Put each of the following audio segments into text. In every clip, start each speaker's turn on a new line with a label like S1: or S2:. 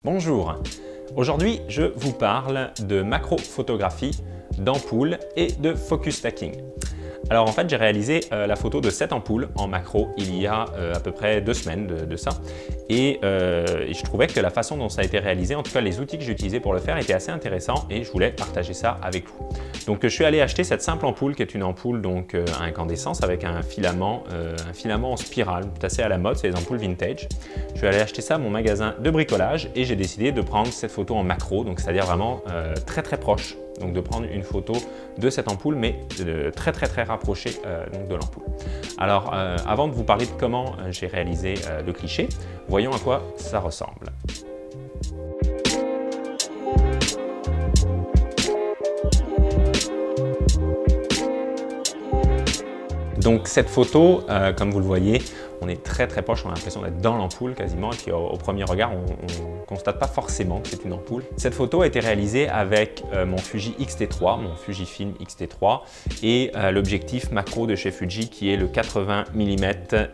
S1: Bonjour, aujourd'hui je vous parle de macro-photographie, d'ampoules et de focus stacking. Alors en fait j'ai réalisé la photo de cette ampoule en macro il y a à peu près 2 semaines de ça et je trouvais que la façon dont ça a été réalisé, en tout cas les outils que j'ai utilisés pour le faire étaient assez intéressants et je voulais partager ça avec vous. Donc je suis allé acheter cette simple ampoule qui est une ampoule donc à incandescence avec un filament en spirale, assez à la mode, c'est les ampoules vintage. Je suis allé acheter ça à mon magasin de bricolage et j'ai décidé de prendre cette photo en macro, donc c'est-à-dire vraiment très proche. Donc de prendre une photo de cette ampoule, mais très rapprochée de l'ampoule. Alors avant de vous parler de comment j'ai réalisé le cliché, voyons à quoi ça ressemble. Donc cette photo, comme vous le voyez, on est très proche, on a l'impression d'être dans l'ampoule quasiment, et puis au premier regard, on ne constate pas forcément que c'est une ampoule. Cette photo a été réalisée avec mon Fuji X-T3, mon Fujifilm X-T3, et l'objectif macro de chez Fuji qui est le 80 mm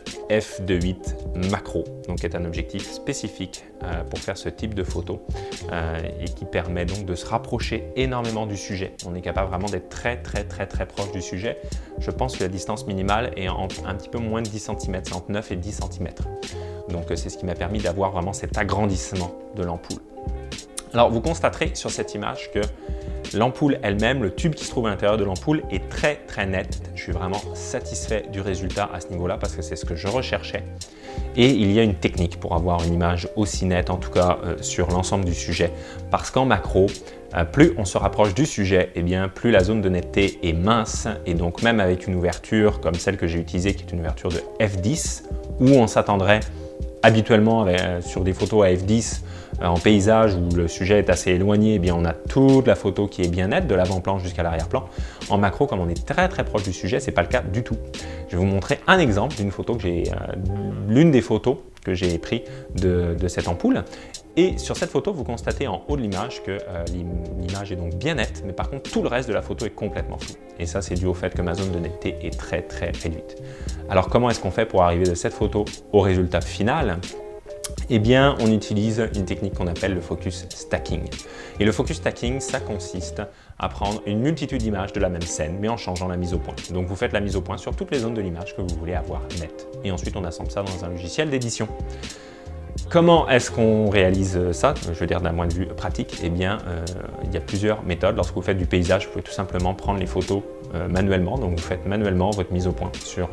S1: f2.8 macro, donc qui est un objectif spécifique pour faire ce type de photo et qui permet donc de se rapprocher énormément du sujet. On est capable vraiment d'être très proche du sujet. Je pense que la distance minimale est un petit peu moins de 10 cm, c'est entre 9 et 10 cm. Donc c'est ce qui m'a permis d'avoir vraiment cet agrandissement de l'ampoule. Alors vous constaterez sur cette image que l'ampoule elle-même, le tube qui se trouve à l'intérieur de l'ampoule est très net. Je suis vraiment satisfait du résultat à ce niveau-là parce que c'est ce que je recherchais. Et il y a une technique pour avoir une image aussi nette, en tout cas sur l'ensemble du sujet. Parce qu'en macro, plus on se rapproche du sujet, et bien plus la zone de netteté est mince. Et donc même avec une ouverture comme celle que j'ai utilisée, qui est une ouverture de f10, où on s'attendrait habituellement sur des photos à f10 en paysage où le sujet est assez éloigné, eh bien on a toute la photo qui est bien nette, de l'avant-plan jusqu'à l'arrière-plan. En macro, comme on est très proche du sujet, ce n'est pas le cas du tout. Je vais vous montrer un exemple d'une photo que j'ai, l'une des photos que j'ai prises de cette ampoule. Et sur cette photo, vous constatez en haut de l'image que l'image est donc bien nette, mais par contre tout le reste de la photo est complètement flou. Et ça, c'est dû au fait que ma zone de netteté est très réduite. Alors comment est-ce qu'on fait pour arriver de cette photo au résultat final ? Eh bien, on utilise une technique qu'on appelle le focus stacking. Et le focus stacking, ça consiste à prendre une multitude d'images de la même scène, mais en changeant la mise au point. Donc, vous faites la mise au point sur toutes les zones de l'image que vous voulez avoir nettes. Et ensuite, on assemble ça dans un logiciel d'édition. Comment est-ce qu'on réalise ça? Je veux dire d'un point de vue pratique, eh bien, il y a plusieurs méthodes. Lorsque vous faites du paysage, vous pouvez tout simplement prendre les photos manuellement. Donc, vous faites manuellement votre mise au point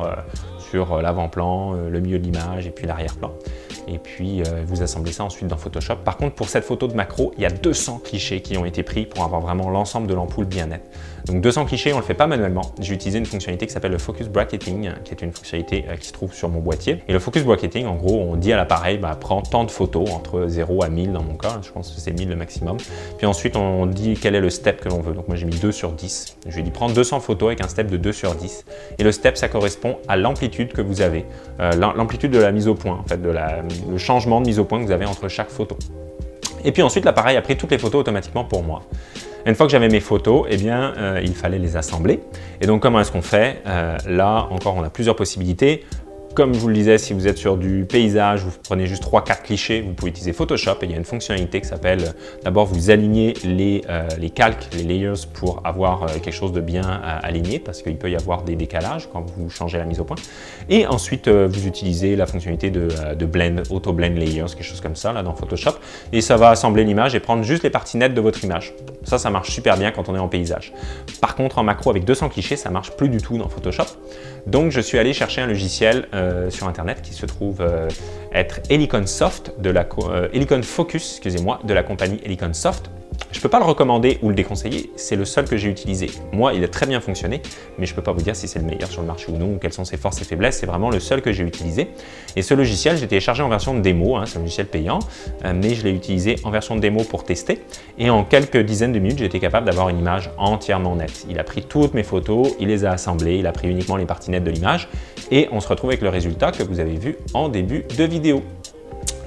S1: sur l'avant-plan, le milieu de l'image et puis l'arrière-plan. Et puis, vous assemblez ça ensuite dans Photoshop. Par contre, pour cette photo de macro, il y a 200 clichés qui ont été pris pour avoir vraiment l'ensemble de l'ampoule bien nette. Donc 200 clichés, on ne le fait pas manuellement. J'ai utilisé une fonctionnalité qui s'appelle le Focus Bracketing, qui est une fonctionnalité qui se trouve sur mon boîtier. Et le Focus Bracketing, en gros, on dit à l'appareil, prends tant de photos, entre 0 à 1000 dans mon cas, je pense que c'est 1000 le maximum. Puis ensuite, on dit quel est le step que l'on veut. Donc moi, j'ai mis 2 sur 10. Je lui ai dit, prends 200 photos avec un step de 2 sur 10. Et le step, ça correspond à l'amplitude que vous avez, l'amplitude de la mise au point, en fait, le changement de mise au point que vous avez entre chaque photo. Et puis ensuite, l'appareil a pris toutes les photos automatiquement pour moi. Une fois que j'avais mes photos, eh bien, il fallait les assembler. Et donc, comment est-ce qu'on fait? Là, encore, on a plusieurs possibilités. Comme je vous le disais, si vous êtes sur du paysage, vous prenez juste 3-4 clichés, vous pouvez utiliser Photoshop et il y a une fonctionnalité qui s'appelle, d'abord vous alignez les calques, les layers pour avoir quelque chose de bien aligné parce qu'il peut y avoir des décalages quand vous changez la mise au point. Et ensuite, vous utilisez la fonctionnalité de blend, auto blend layers, quelque chose comme ça là dans Photoshop et ça va assembler l'image et prendre juste les parties nettes de votre image. Ça marche super bien quand on est en paysage. Par contre, en macro avec 200 clichés, ça marche plus du tout dans Photoshop. Donc, je suis allé chercher un logiciel sur internet qui se trouve être Helicon Soft Helicon Focus, excusez-moi, de la compagnie Helicon Soft. Je ne peux pas le recommander ou le déconseiller, c'est le seul que j'ai utilisé. Moi, il a très bien fonctionné, mais je ne peux pas vous dire si c'est le meilleur sur le marché ou non, ou quelles sont ses forces et faiblesses, c'est vraiment le seul que j'ai utilisé. Et ce logiciel, j'ai téléchargé en version de démo, c'est un logiciel payant, mais je l'ai utilisé en version de démo pour tester. Et en quelques dizaines de minutes, j'ai été capable d'avoir une image entièrement nette. Il a pris toutes mes photos, il les a assemblées, il a pris uniquement les parties nettes de l'image, et on se retrouve avec le résultat que vous avez vu en début de vidéo.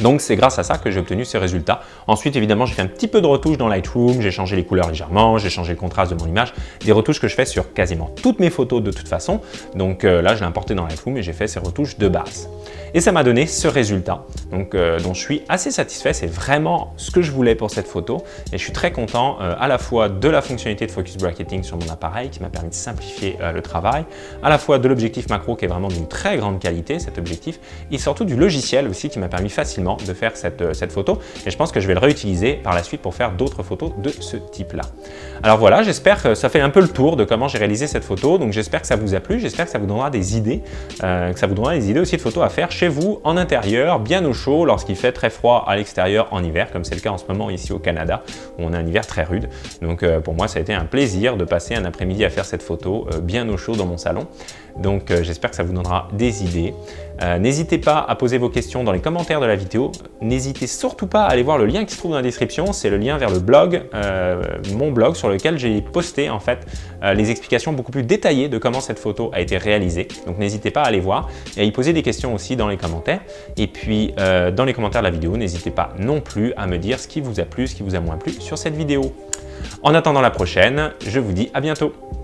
S1: Donc c'est grâce à ça que j'ai obtenu ces résultats. Ensuite, évidemment, j'ai fait un petit peu de retouches dans Lightroom, j'ai changé les couleurs légèrement, j'ai changé le contraste de mon image, des retouches que je fais sur quasiment toutes mes photos de toute façon. Donc là, je l'ai importé dans Lightroom et j'ai fait ces retouches de base. Et ça m'a donné ce résultat, donc, dont je suis assez satisfait. C'est vraiment ce que je voulais pour cette photo et je suis très content à la fois de la fonctionnalité de focus bracketing sur mon appareil qui m'a permis de simplifier le travail, à la fois de l'objectif macro qui est vraiment d'une très grande qualité, cet objectif, et surtout du logiciel aussi qui m'a permis facilement de faire cette photo et je pense que je vais le réutiliser par la suite pour faire d'autres photos de ce type-là. Alors voilà, j'espère que ça fait un peu le tour de comment j'ai réalisé cette photo, donc j'espère que ça vous a plu, j'espère que ça vous donnera des idées, aussi de photos à faire chez vous en intérieur, bien au chaud, lorsqu'il fait très froid à l'extérieur en hiver, comme c'est le cas en ce moment ici au Canada, où on a un hiver très rude. Donc pour moi, ça a été un plaisir de passer un après-midi à faire cette photo bien au chaud dans mon salon. Donc j'espère que ça vous donnera des idées. N'hésitez pas à poser vos questions dans les commentaires de la vidéo. N'hésitez surtout pas à aller voir le lien qui se trouve dans la description. C'est le lien vers le blog, mon blog sur lequel j'ai posté en fait les explications beaucoup plus détaillées de comment cette photo a été réalisée. Donc n'hésitez pas à aller voir et à y poser des questions aussi dans les commentaires. Et puis dans les commentaires de la vidéo, n'hésitez pas non plus à me dire ce qui vous a plu, ce qui vous a moins plu sur cette vidéo. En attendant la prochaine, je vous dis à bientôt.